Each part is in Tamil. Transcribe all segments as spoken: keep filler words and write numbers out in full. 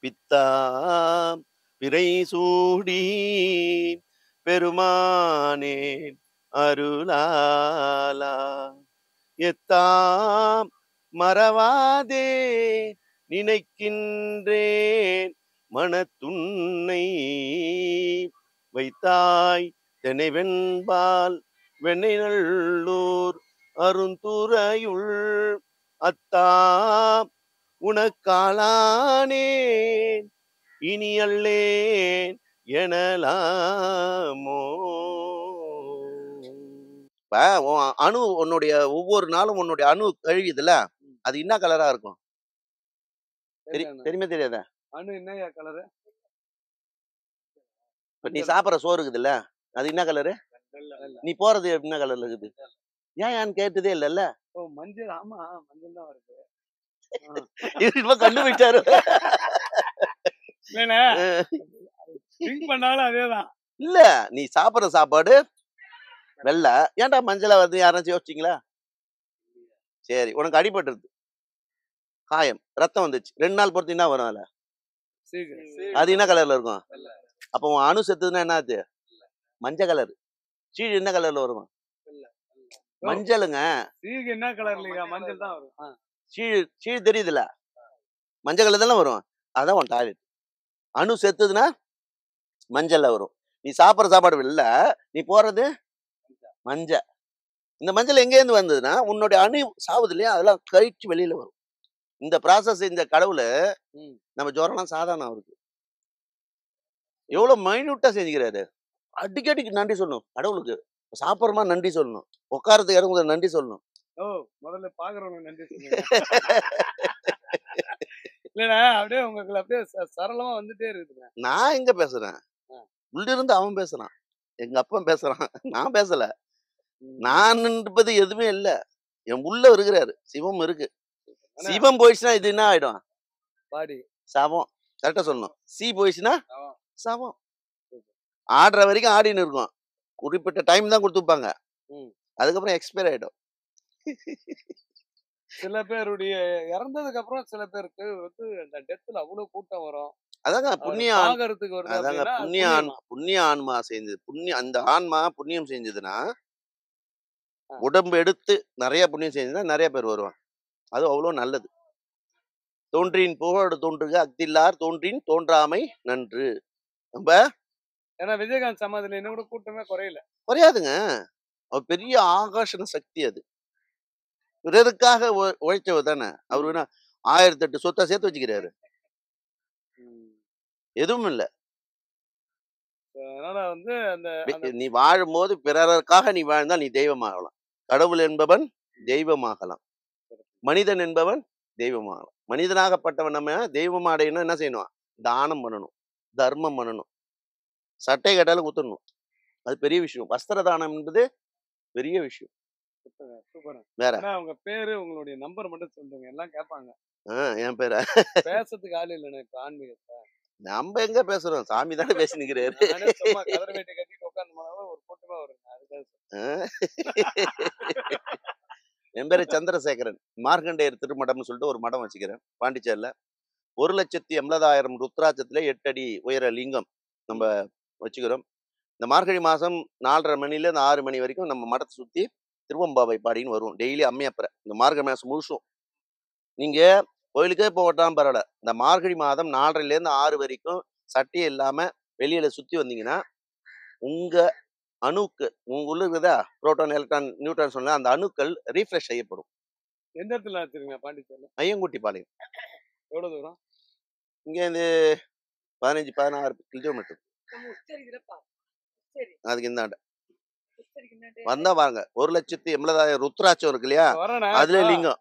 பித்தா பிறை சூடி பெருமானே அருளாலா எத்தாம் மறவாதே நினைக்கின்றேன் மனத்துன்னை வைத்தாய் தெனைவெண்பால் வெண்ணை நல்லூர் அருந்துறையுள் அத்தா உனக்காளானேன் இனி அல்லேன் எனலாமோ. இப்ப உன் அணு உன்னுடைய ஒவ்வொரு நாளும் உன்னுடைய அணு கழியுதுல, அது என்ன கலரா இருக்கும்? தெரியுமே தெரியாதா? அணு என்ன கலரு? இப்ப நீ சாப்பிட்ற சோறு இருக்குதுல்ல, அது என்ன கலரு? நீ போறது என்ன கலர்ல இருக்குது? ஏன் ஏன்னு கேட்டதே இல்லல்ல. ஓ மஞ்சள். ஆமா மஞ்சள் தான் வருது. இப்ப கண்டுபிடிச்சாரு. பண்ணாலும் அதேதான். இல்ல நீ சாப்பிட்ற சாப்பாடு வெள்ளை, ஏன்டா மஞ்சளா வந்து யாராச்சும் யோசிச்சிங்களா? சரி, உனக்கு அடிபட்டுருது, காயம், ரத்தம் வந்துச்சு, ரெண்டு நாள் பொறுத்து என்ன வரும்? அதுல அது என்ன கலர்ல இருக்கும்? அப்ப உன் அணு செத்துதுன்னா என்ன ஆச்சு? மஞ்சள் கலர். சீழ் என்ன கலர்ல வரும்? மஞ்சளுங்க. என்ன கலர்ல? மஞ்சள் தான் வரும். சீழ் சீழ் தெரியுதுல, மஞ்சள் கலர் தானே வரும். அதான் உன் டாய்லெட். அணு செத்துதுன்னா மஞ்சள்ல வரும். நீ சாப்பிட்ற சாப்பாடு வெள்ளை, நீ போறது மஞ்சள். இந்த மஞ்சள் எங்கேருந்து வந்ததுன்னா உன்னுடைய அணு சாவுது இல்லையா, அதெல்லாம் கழிச்சு வெளியில வரும். இந்த ப்ராசஸ் இந்த கடவுளை நம்ம ஜுரம்லாம் சாதாரணம் அவருக்கு. எவ்வளவு மைன்யூட்டா செஞ்சுக்கிறாரு. அடிக்கடிக்கு நன்றி சொல்லணும் கடவுளுக்கு. சாப்பிட்றமா நன்றி சொல்லணும், உட்காரத்துக்கு இறங்கும்போது நன்றி சொல்லணும். ஓ முதல்ல பாக்குறவங்க நன்றி சொல்லுங்க. இல்லடா அப்படியே உங்களுக்கு அப்படியே சரளமா வந்துட்டே இருக்குதுங்க. நான் எங்க பேசுறேன்? உள்ள இருந்து அவன் பேசுறான், எங்க அப்பன் பேசுறான், நான் பேசல. நான் என்பது எதுவுமே இல்ல, என் உள்ள இருக்கிறாரு. சிவம் இருக்கு. சிவம் போயிடுச்சுன்னா இது என்ன ஆயிடும்? பாடி சவம். கரெக்டா சொல்லணும். சி போயிடுச்சுன்னா சவம். ஆடுற வரைக்கும் ஆடின்னு இருக்கும். குறிப்பிட்ட டைம் தான் கொடுத்துப்பாங்க, அதுக்கப்புறம் எக்ஸ்பயர் ஆயிடும். சில பேருடைய இறந்ததுக்கு அப்புறம் சில பேருக்கு வந்து அந்த டெத்ல அவ்வளவு கூட்டம் வரும். அதாங்க புண்ணிய ஆகறதுக்கு வருது. அதாங்க புண்ணிய ஆன்மா. புண்ணிய ஆன்மா செஞ்சது புண்ணிய அந்த ஆன்மா புண்ணியம் செஞ்சதுன்னா, உடம்பு எடுத்து நிறைய புண்ணியம் செஞ்சதுன்னா நிறைய பேர் வருவாங்க. அது அவ்வளவு நல்லது. தோன்றின் புகழோடு தோன்றுக அக்தில்லார் தோன்றின் தோன்றாமை நன்று. நம்ம ஏன்னா விஜயகாந்த் சமாதியில என்ன கூட கூட்டமே குறையல. குறையாதுங்க. அவர் பெரிய ஆகர்ஷண சக்தி. அது பிறருக்காக உழைச்சவர் தானே. அவரு வேணா ஆயிரத்தி எட்டு சொத்தா சேர்த்து வச்சுக்கிறாரு, எதுவும் இல்ல. அதனால வந்து அந்த நீ வாழும்போது பிறருக்காக நீ வாழ்ந்தா நீ தெய்வமாகலாம். கடவுள் என்பவன் தெய்வமாகலாம், மனிதன் என்பவன் தெய்வமாகலாம். மனிதனாகப்பட்டவன் நம்ம தெய்வம் அடையணும் என்ன செய்யணும்? தானம் பண்ணணும், தர்மம் பண்ணணும், சட்டை கட்டாலும் குத்தணும். அது பெரிய விஷயம். வஸ்திர தானம் என்பது பெரிய விஷயம். வேற உங்க பேரு உங்களுடைய நம்பர் மட்டும் சொல்லுங்க, எல்லாம் கேட்பாங்க. என் பேர பேசுறதுக்கு ஆள் இல்லைண்ணே இப்ப ஆன்மீகத்தை. நம்ம எங்க பேசுறோம்? சாமி தானே பேசினுக்கிறாரு. என் பேரு சந்திரசேகரன். மார்க்கண்டேயர் திருமடம்னு சொல்லிட்டு ஒரு மடம் வச்சுக்கிறேன் பாண்டிச்சேரியில. ஒரு லட்சத்தி எண்பதாயிரம் ருத்ராட்சத்துல எட்டு அடி உயர லிங்கம் நம்ம வச்சுக்கிறோம். இந்த மார்கழி மாசம் நாலரை மணில இருந்து ஆறு மணி வரைக்கும் நம்ம மடத்தை சுத்தி திருவம்பாவை பாடின்னு வருவோம் டெய்லி அம்மையப்பற. இந்த மார்கழி மாசம் முழுசும் நீங்க கோயிலுக்கே போகட்டாலும் பரவாயில்ல, இந்த மார்கழி மாதம் நாலரைல இருந்து ஆறு வரைக்கும் சட்டையே இல்லாம வெளியில சுத்தி வந்தீங்கன்னா உங்க அணுக்கள், உங்க உள்ள இருக்குதா புரோட்டான் எலக்ட்ரான் நியூட்ரான் சொன்ன அந்த அணுக்கள் ரீஃப்ரெஷ் செய்யப்படும். எந்த இடத்துல வச்சிருக்கீங்க பாண்டிச்சேரியில? ஐயங்குட்டி பாளையம். எவ்வளவு தூரம்? இங்க இருந்து பதினஞ்சு பதினாறு கிலோமீட்டர். அதுக்கு இந்தாண்ட வந்தா வாங்க. ஒரு லட்சத்தி எண்பதாயிரம் ருத்ராட்சம் இருக்கு இல்லையா, அதுல லிங்கம்.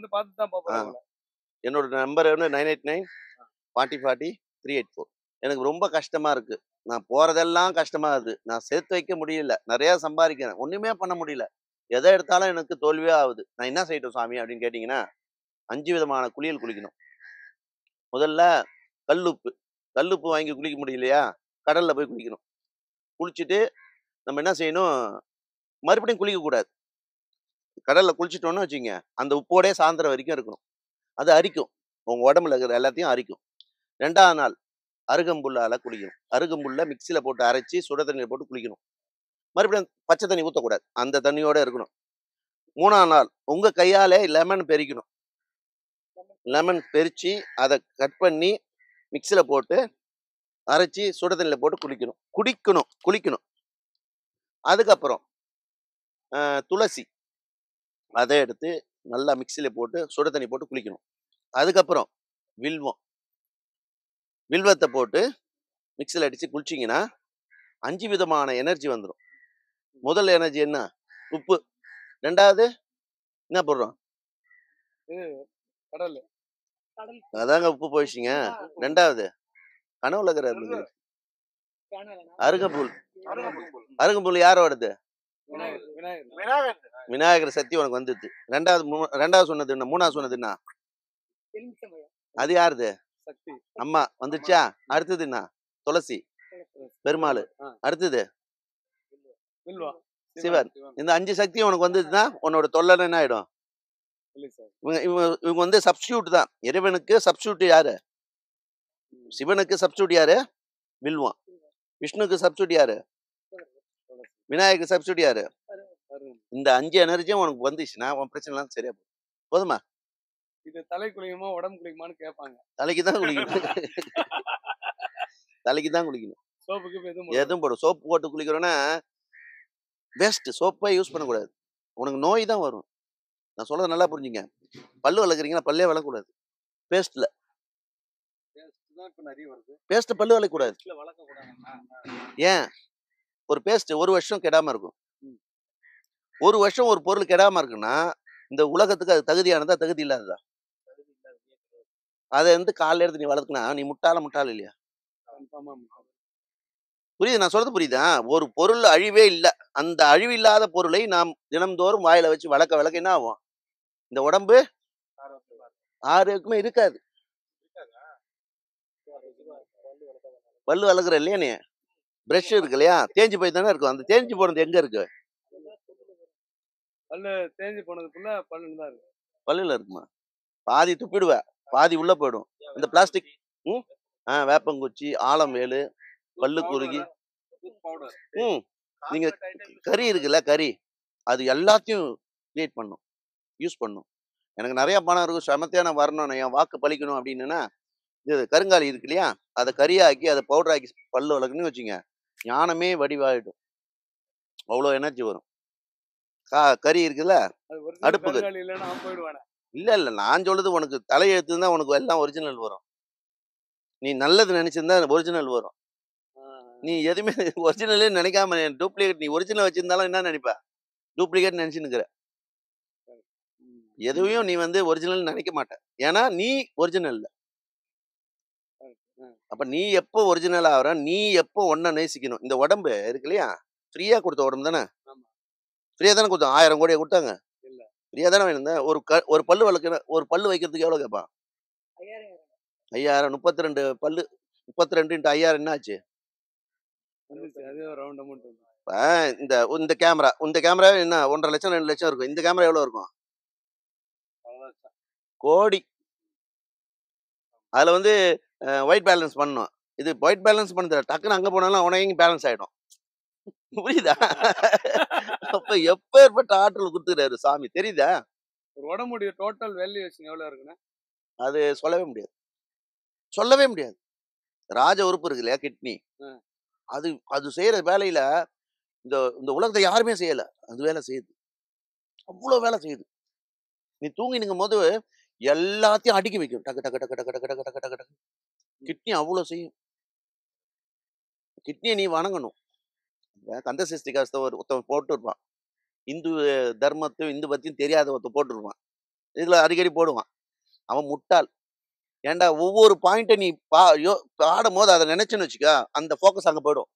என்னோட நம்பர் வந்து nine eight nine forty forty three eight four. எனக்கு ரொம்ப கஷ்டமா இருக்கு, நான் போறதெல்லாம் கஷ்டமா இருக்கு, நான் சேர்த்து வைக்க முடியல, நிறைய சம்பாதிக்கிறேன், ஒண்ணுமே பண்ண முடியல, எதை எடுத்தாலும் எனக்கு தோல்வியே ஆகுது. நான் என்ன செய்யட்டும் சாமி அப்படின்னு கேட்டீங்கன்னா, அஞ்சு விதமான குளியல் குளிக்கணும். முதல்ல கல்லுப்பு. கல்லுப்பு வாங்கி குளிக்க முடியலையா, கடல்ல போய் குளிக்கணும். குளிச்சுட்டு நம்ம என்ன செய்யணும், மறுபடியும் குளிக்க கூடாது. கடல்ல குளிச்சுட்டோம்னு வச்சுங்க, அந்த உப்போடே சாயந்தரம் வரைக்கும் இருக்கணும். அது அரிக்கும், உங்க உடம்புல இருக்கிற எல்லாத்தையும் அரிக்கும். ரெண்டாவது நாள் அருகம்புல்லால குளிக்கணும். அருகம்புல்ல மிக்ஸியில போட்டு அரைச்சு சுட தண்ணியில போட்டு குளிக்கணும். மறுபடியும் பச்சை தண்ணி ஊத்தக்கூடாது. அந்த தண்ணியோட இருக்கணும். மூணாவது நாள் உங்க கையாலே லெமன் பெரிக்கணும். லெமன் பெரிச்சு அதை கட் பண்ணி மிக்ஸியில போட்டு அரைச்சி சுட தண்ணியில போட்டு குளிக்கணும். குடிக்கணும் குளிக்கணும். அதுக்கப்புறம் அஹ், துளசி அதை எடுத்து நல்லா மிக்ஸியில போட்டு சுட தண்ணி போட்டு குளிக்கணும். அதுக்கப்புறம் வில்வம் வில்வத்தை போட்டு மிக்ஸியில் அடிச்சு குளிச்சிங்கன்னா அஞ்சு விதமான எனர்ஜி வந்துடும். முதல் எனர்ஜி என்ன? உப்பு. ரெண்டாவது என்ன போடுறோம்? கடல் அதாங்க உப்பு போயிடுச்சிங்க. ரெண்டாவது கனவுல இருக்கிற அருகம்புல். அருகம்புல் யார் வருது? விநாயகர் விநாயகர் விநாயகர் விநாயகர் சக்தி உனக்கு வந்துடுது. ரெண்டாவது மூ- ரெண்டாவது சொன்னது என்ன? மூணாவது சொன்னது என்ன? அது யாருது? சக்தி அம்மா வந்துச்சா? அடுத்தது என்ன? துளசி, பெருமாள். ஆ. அடுத்தது வில்வா சிவன். இந்த அஞ்சு சக்தியும் உனக்கு வந்ததுன்னா உன்னோட தொல்லை என்ன ஆயிடும்? இல்லை சார் இவங்க இவங்க இவங்க வந்து சப்ஸ்டியூட் தான். இறைவனுக்கு சப்ஸ்டியூட் யாரு? சிவனுக்கு சப்ஸ்டியூட் யாரு? வில்வம். விஷ்ணுக்கு சப்ஸ்டியூட் யாரு? விநாயகருக்கு சப்ஸ்டியூட் யாரு? இந்த அஞ்சு எனர்ஜியும் உனக்கு வந்துச்சுன்னா உன் பிரச்சனை எல்லாம் சரியா போகும். போதுமா? இது தலை குளிக்குமா உடம்பு குளிக்குமான்னு கேட்பாங்க. தலைக்கு தான் குளிக்கணும். தலைக்கு தான் குளிக்கணும். சோப்புக்கு இப்ப எதுவும் எதுவும் போடும். சோப்பு போட்டு குளிக்கிறோன்னா பெஸ்ட். சோப்பை யூஸ் பண்ணக்கூடாது. உனக்கு நோய் தான் வரும். நான் சொல்றது நல்லா புரிஞ்சுங்க. பல்லு வளர்க்குறீங்கன்னா பல்லே வளர்க்கக்கூடாது. பேஸ்ட்ல தான் இப்ப நிறைய வருது. பேஸ்ட் பல்லு வளர்க்கக்கூடாது. வீட்டுல வளர்க்க கூடாதுன்னா ஏன்? ஒரு பேஸ்ட் ஒரு வருஷம் கெடாம இருக்கும். ஒரு வருஷம் ஒரு பொருள் கெடாம இருக்குன்னா இந்த உலகத்துக்கு அது தகுதியானதா தகுதி இல்லாததா? அதை வந்து காலையில எடுத்து நீ வளர்த்துனா நீ முட்டாள முட்டாள் இல்லையா? ஆமா புரியுது? நான் சொல்றது புரியுதா? ஒரு பொருள் அழிவே இல்லை. அந்த அழிவில்லாத பொருளை நாம் தினம்தோறும் வாயில வச்சு வளர்க்க வளர்க்க என்ன ஆகும்? இந்த உடம்பு ஆரோக்கியமே இருக்காது. பல்லு வளர்க்குற இல்லையா நீ? பிரஷ் இருக்கு இல்லையா? தேஞ்சு போய் தானே இருக்கும். அந்த தேஞ்சு போனது எங்க இருக்கு? பல்லு தேஞ்சு போனதுக்குள்ள பல்லு தான் இருக்கு. பல்லுல இருக்குமா? பாதி துப்பிடுவ, பாதி உள்ள போயிடும். இந்த பிளாஸ்டிக். ம் ஆ வேப்பங்குச்சி, ஆலம் வேலு, பல்லு குறுகி. பவுடர் ம் நீங்க கறி இருக்குல்ல, கறி அது எல்லாத்தையும் கிரியேட் பண்ணும், யூஸ் பண்ணும். எனக்கு நிறைய பணம் இருக்கும், செமத்தியான வரணும், என் வாக்கு பழிக்கணும் அப்படின்னா இது கருங்காலி இருக்கு இல்லையா, அதை கறியாக்கி அதை பவுடர் ஆக்கி பல்லு வளர்க்கணும்னு வச்சுங்க, ஞானமே வடிவாயிடும். அவ்வளோ எனர்ஜி வரும். கா கறி இருக்குல்ல, அது ஒரு அடுப்பு கறி. கருங்காலி இல்லைன்னா அவன் போயிடுவானே. இல்லை இல்லை நான் சொல்றது உனக்கு தலையெழுத்து தான் உனக்கு எல்லாம் ஒரிஜினல் வரும். நீ நல்லது நினைச்சிருந்தா ஒரிஜினல் வரும். நீ எதுவுமே ஒரிஜினலே நினைக்காம டூப்ளிகேட், நீ ஒரிஜினல் வச்சிருந்தாலும் என்ன நினைப்ப? டூப்ளிகேட் நினைச்சுன்னுக்கிற. எதுவையும் நீ வந்து ஒரிஜினல் நினைக்க மாட்ட. ஏன்னா நீ ஒரிஜினல் இல்லை. அப்ப நீ எப்போ ஒரிஜினல் ஆகிற, நீ எப்போ ஒன்ன நேசிக்கணும். இந்த உடம்பு இருக்கு இல்லையா, ஃப்ரீயா கொடுத்த உடம்பு தானே? ஃப்ரீயா தானே கொடுத்தோம். ஆயிரம் கோடியை கொடுத்தாங்க. ஃப்ரீயா தானே வேணும். ஒரு க ஒரு பல்லு வளர்க்க, ஒரு பல்லு வைக்கிறதுக்கு எவ்வளோ கேட்பான்? ஐயாயிரம். முப்பத்தி ரெண்டு பல்லு, முப்பத்தி ரெண்டு இன்ட்டு ஐயாயிரம் என்ன ஆச்சு? அதே ரவுண்ட் அமௌண்ட். இப்போ இந்த இந்த கேமரா, இந்த கேமரா என்ன ஒன்றரை லட்சம் ரெண்டு லட்சம் இருக்கும். இந்த கேமரா எவ்வளோ இருக்கும்? கோடி. அதில் வந்து ஒயிட் பேலன்ஸ் பண்ணணும். இது ஒயிட் பேலன்ஸ் பண்ணது டக்குன்னு அங்கே போனாலும் உனக்கு பேலன்ஸ் ஆகிடும். புரியுதா? அப்போ எப்பேற்பட்ட ஆற்றல் கொடுத்துக்கிறாரு சாமி, தெரியுதா? ஒரு உடம்புடைய டோட்டல் வேல்யூவேஷன் எவ்வளோ இருக்குன்னா அது சொல்லவே முடியாது, சொல்லவே முடியாது. ராஜ உறுப்பு இருக்கு இல்லையா, கிட்னி, அது அது செய்யற வேலையில இந்த இந்த உலகத்தை யாருமே செய்யல, அது வேலை செய்யுது. அவ்வளோ வேலை செய்யுது. நீ தூங்கினுங்கும் போது எல்லாத்தையும் அடுக்கி வைக்கும். டக்கு டக்கு டக்கு டக்கு டக்கு டக்கு டக்கு டக்கு டக்கு. கிட்னி அவ்வளோ செய்யும். கிட்னியை நீ வணங்கணும். கந்த சஷ்டி கவசத்தை ஒரு ஒருத்தன் போட்டு இருப்பான். இந்து தர்மத்தையும் இந்து பத்தியும் தெரியாத ஒருத்தன் போட்டுருப்பான். இதுல அடிக்கடி போடுவான். அவன் முட்டாள். ஏன்டா ஒவ்வொரு பாயிண்ட்டை நீ பா யோ பாடும் போது அதை நினைச்சுன்னு வச்சுக்க, அந்த ஃபோக்கஸ் அங்கே போயிடும்.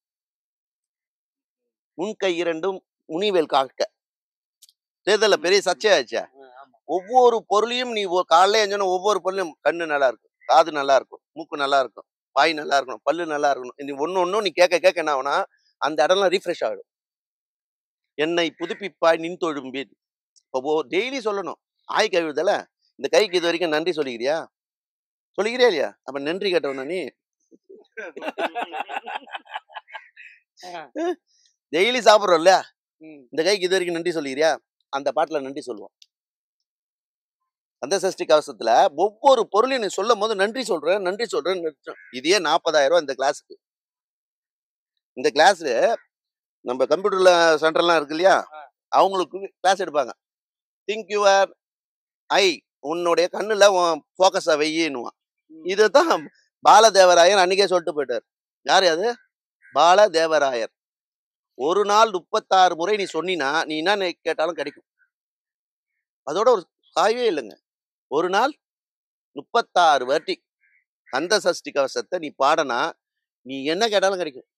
முன் கை இரண்டும் முனிவேல் காக்க. தேர்தல பெரிய சர்ச்சையாச்சா? ஒவ்வொரு பொருளையும் நீ காலைல எழுந்தோன்னா ஒவ்வொரு பொருளையும் கண்ணு நல்லா இருக்கும், காது நல்லா இருக்கும், மூக்கு நல்லா இருக்கும், வாய் நல்லா இருக்கணும், பல்லு நல்லா இருக்கணும். நீ ஒன்று ஒன்றும் நீ கேட்க கேட்க என்ன ஆகுனா அந்த இடம்லாம் ரீஃப்ரெஷ் ஆகிடும். என்னை புதுப்பிப்பாய் நின் தொழும்பேன். இப்போ டெய்லி சொல்லணும். ஆய் கழுவுதல, இந்த கைக்கு இது வரைக்கும் நன்றி சொல்லிக்கிறியா? சொல்லிக்கிறியா இல்லையா? அப்ப நன்றி கேட்டவனா நீ? டெய்லி சாப்பிடுறோம் இல்லையா? ம். இந்த கைக்கு இது வரைக்கும் நன்றி சொல்லிக்கிறியா? அந்த பாட்டுல நன்றி சொல்லுவோம். கந்த சஷ்டி கவசத்துல ஒவ்வொரு பொருளையும் நீ சொல்லும் போது நன்றி சொல்றேன், நன்றி சொல்றேன். இதே நாற்பதாயிரம் ரூபாய் இந்த கிளாஸுக்கு. இந்த கிளாஸ் நம்ம கம்ப்யூட்டர்ல சென்டர்லாம் இருக்கு இல்லையா? அவங்களுக்கு கிளாஸ் எடுப்பாங்க. திங்க் யுவர் ஐ, உன்னுடைய கண்ணுல போக்கஸ வையின்னுவான். இதுதான் பாலதேவராயர் அன்னைக்கே சொல்லிட்டு போயிட்டார். யாரு அது? பாலதேவராயர். ஒரு நாள் முப்பத்தாறு முறை நீ சொன்னீனா நீ என்ன கேட்டாலும் கிடைக்கும். அதோட ஒரு சாயவே இல்லைங்க. ஒரு நாள் முப்பத்தாறு வாட்டி கந்த சஷ்டி கவசத்தை நீ பாடனா நீ என்ன கேட்டாலும் கிடைக்கும்.